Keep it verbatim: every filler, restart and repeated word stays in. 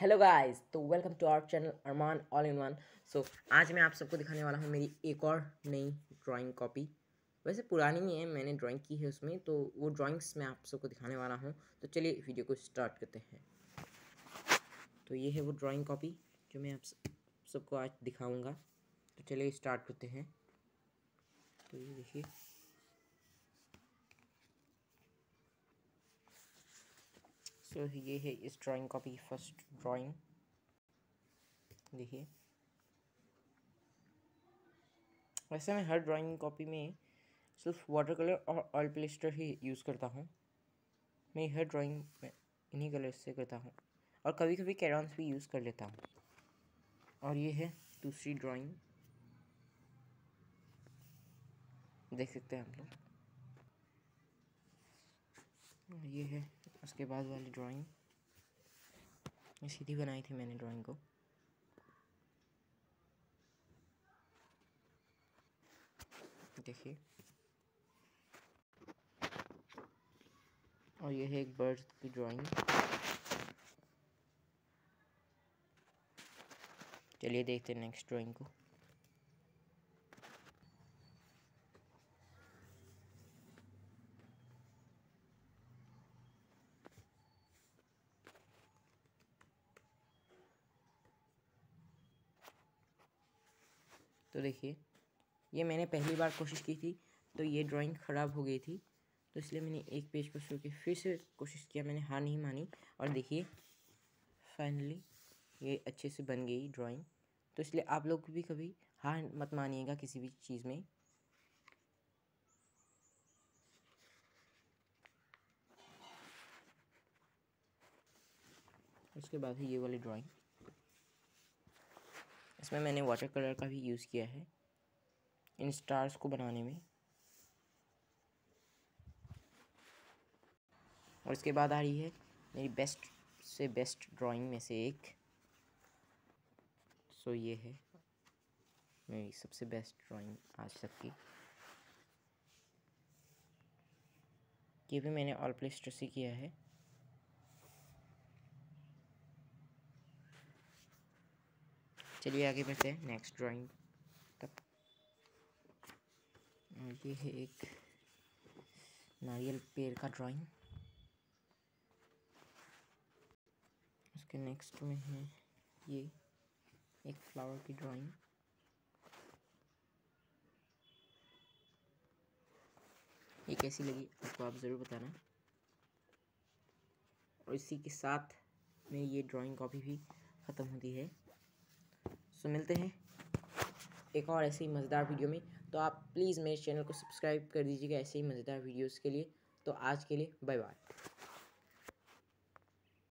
Hello guys, तो welcome to our channel Arman all in one. So आज मैं आप सबको दिखाने वाला हूँ मेरी एक और नई ड्राइंग कॉपी। वैसे पुरानी ही है, मैंने ड्राइंग की है उसमें, तो वो ड्राइंग्स मैं आप सबको दिखाने वाला हूँ। तो चलिए वीडियो को स्टार्ट करते हैं। तो ये है वो ड्राइंग कॉपी जो मैं आप सबको आज दिखाऊँगा। तो चलिए स्टार्ट करते हैं। तो ये देखिए, सो so, ये है इस ड्राइंग कॉपी फर्स्ट ड्राइंग। देखिए, वैसे मैं हर ड्राइंग कॉपी में सिर्फ वाटर कलर और ऑयल पेस्टर ही यूज़ करता हूँ। मैं हर ड्राइंग में इन्हीं कलर से करता हूँ और कभी कभी कैरॉन्स भी यूज़ कर लेता हूँ। और ये है दूसरी ड्राइंग, देख सकते हैं आप लोग। ये है उसके बाद वाली ड्राइंग, सीधी बनाई थी मैंने ड्राइंग को। देखिए, और ये है एक बर्ड की ड्राइंग। चलिए देखते हैं नेक्स्ट ड्राइंग को। तो देखिए, ये मैंने पहली बार कोशिश की थी तो ये ड्राइंग ख़राब हो गई थी, तो इसलिए मैंने एक पेज पर शुरू के फिर से कोशिश किया। मैंने हार नहीं मानी और देखिए फाइनली ये अच्छे से बन गई ड्राइंग। तो इसलिए आप लोग भी कभी हार मत मानिएगा किसी भी चीज़ में। उसके बाद है ये वाली ड्राइंग, इसमें मैंने वाटर कलर का भी यूज़ किया है इन स्टार्स को बनाने में। और इसके बाद आ रही है मेरी बेस्ट से बेस्ट ड्राइंग में से एक। सो ये है मेरी सबसे बेस्ट ड्राइंग आज तक की। ये भी मैंने ऑल पेस्टर से किया है। चलिए आगे बढ़ते हैं नेक्स्ट ड्राइंग तक। ये है एक नारियल पेड़ का ड्राइंग। उसके नेक्स्ट में है ये एक फ्लावर की ड्राइंग। ये कैसी लगी आपको आप ज़रूर बताना। और इसी के साथ मेरी ये ड्राइंग कॉपी भी ख़त्म होती है। सो मिलते हैं एक और ऐसे ही मज़ेदार वीडियो में। तो आप प्लीज़ मेरे चैनल को सब्सक्राइब कर दीजिएगा ऐसे ही मज़ेदार वीडियोस के लिए। तो आज के लिए बाय बाय।